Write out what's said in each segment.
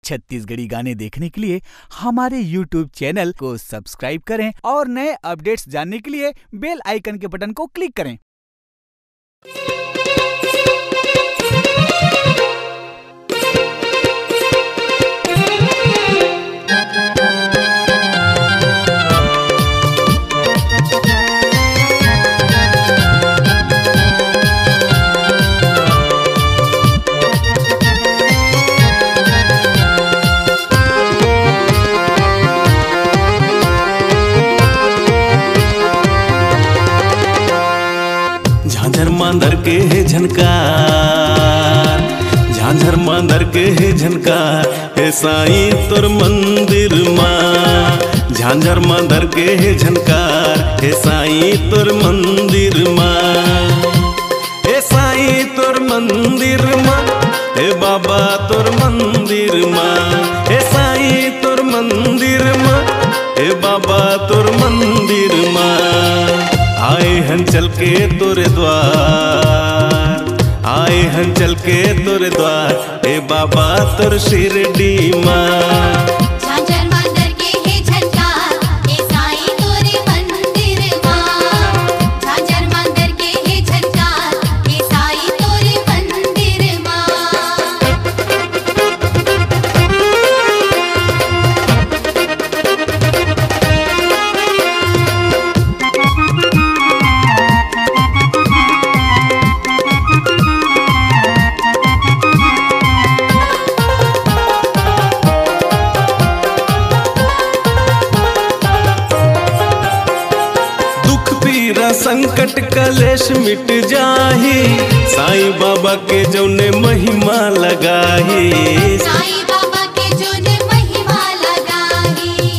छत्तीसगढ़ी गाने देखने के लिए हमारे YouTube चैनल को सब्सक्राइब करें और नए अपडेट्स जानने के लिए बेल आइकन के बटन को क्लिक करें। झांझर मांदर के है झनकार, झांझर मांदर के है झनकार, हे साईं तोर मंदिर माँ। झांझर मांदर के है झनकार, हे साईं तोर मंदिर माँ। हे साईं तोर मंदिर माँ, हे बाबा तोर मंदिर माँ। हे साईं तोर मंदिर माँ, हे बाबा तोर मंदिर माँ। आए हन चल के तोरे द्वार, आए हन चल के तोरे द्वार, ए बाबा तोर शिरडी माँ। झांझर मांदर के है झनकार, ए साईं तोरे मंदिर माँ। झांझर मांदर के है झनकार, ए साईं तोरे मंदिर माँ। संकट कलेश मिट जाही, साईं बाबा के जौने महिमा लगाही। साईं बाबा के जौने महिमा लगाही।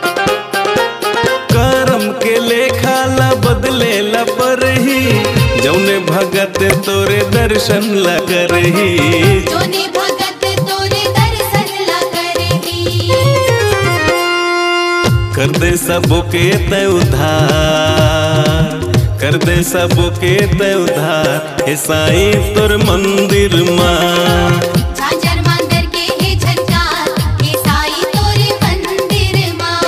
करम के लेखा ला बदले ला परही, जौने भगत तोरे दर्शन ला करही। जौने भगत तोरे दर्शन ला करही। कर दे सबो के तय उद्धार, कर दे सबो के तय उद्धार, हे साईं तोर मंदिर माँ। झांझर मांदर के है झनकार, हे साईं तोरे मंदिर माँ।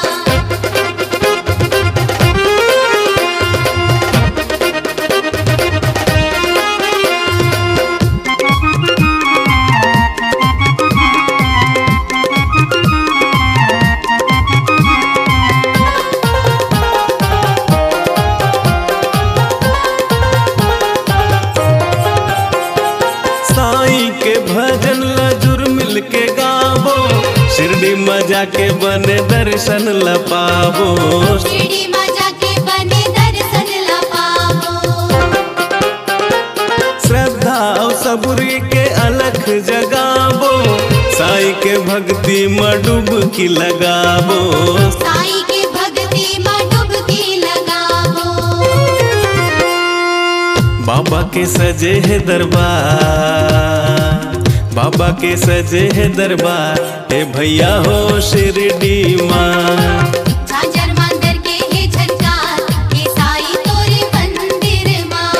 भजन ला जुर मिल के गावो, शिरडी में जाके बने दर्शन ला पावो। शिरडी में जाके बने दर्शन ला पावो। श्रद्धा और सबूरी के अलख जगावो, साईं के भक्ति में डुबकी लगावो। साईं के भक्ति में डुबकी लगावो। बाबा के सजे है दरबार, बाबा के सजे है दरबार, हे भैया हो शिरडी माँ। झांझर मांदर के है झनकार, हे साईं तोरे मंदिर माँ।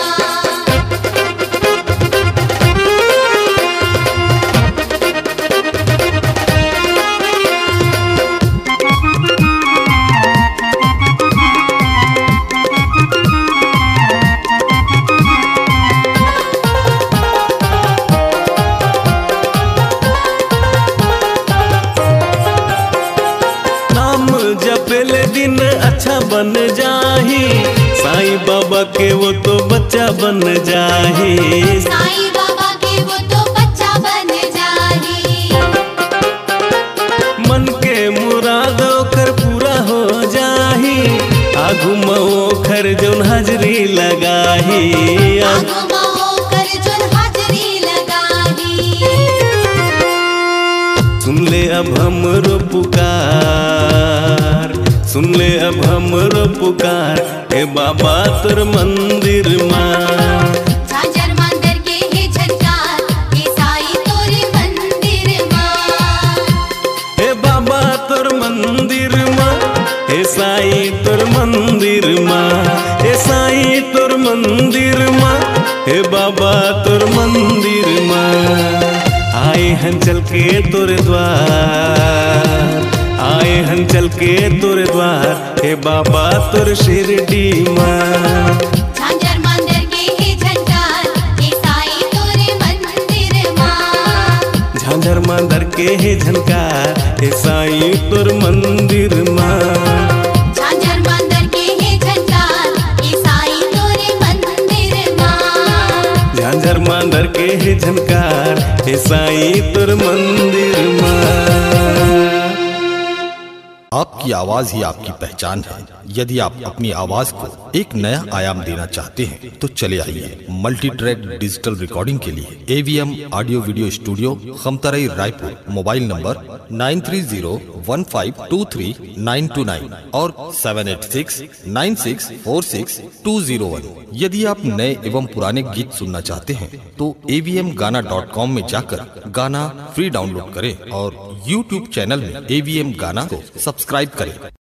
जपेले दिन अच्छा बन जाही, साईं बाबा के वो तो बच्चा बन जाही। साईं बाबा के वो तो बच्चा बन जाही। मन के मुराद ओकर पूरा हो जाही, आगू में ओकर जौन हाजरी लगाही। आगू में ओकर जौन हाजरी लगाही। सुन ले अब हमरो पुकार, सुन ले अब हमरो पुकार, हे बाबा तोर मंदिर माँ। झांझर मांदर के है झनकार, हे साईं तोरे मंदिर माँ। हे बाबा तोर मंदिर माँ, हे साईं तोर मंदिर माँ। हे साईं तोर मंदिर माँ, हे बाबा तोर मंदिर माँ। आए हन चल के तोरे द्वार, आए हन चल के तोरे द्वार, हे बाबा तोर शिरडी माँ। झांझर मांदर के हे झनकार, हे साईं तोरे मंदिर माँ। झांझर मांदर के हे झनकार, हे साईं तोर मंदिर माँ। झांझर मांदर के हे झनकार, हे साईं तोरे मंदिर माँ। झांझर मांदर के हे झनकार, हे साईं तोर मंदिर माँ। आपकी आवाज ही आपकी पहचान है। यदि आप अपनी आवाज को एक नया आयाम देना चाहते हैं तो चले आइए मल्टी ट्रैक डिजिटल रिकॉर्डिंग के लिए AVM audio video studio, Khamtarai, Raipur. Mobile number 9301523929 और 7869646201। यदि आप नए एवं पुराने गीत सुनना चाहते हैं तो avmgana.com में जाकर गाना फ्री डाउनलोड करें और YouTube चैनल में AVM गाना को सब्सक्राइब करें।